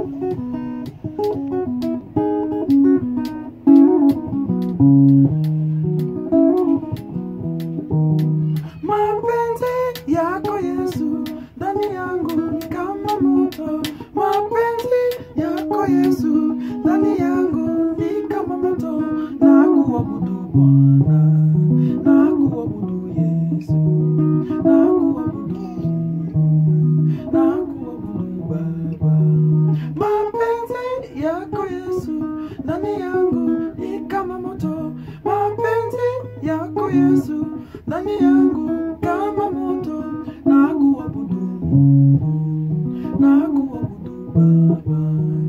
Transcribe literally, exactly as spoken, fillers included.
Mapenzi yako Yesu ndani yangu ni kama moto. Mapenzi yako Yesu ndani yangu ni kama moto. Na kuabudu Bwana, na kuabudu Yesu, na kuabudu, na kuabudu Baba. Mapenzi yako Yesu ndani yangu ni kama moto. Mapenzi yako Yesu ndani yangu kama moto. Na kuabudu, na kuabudu Baba.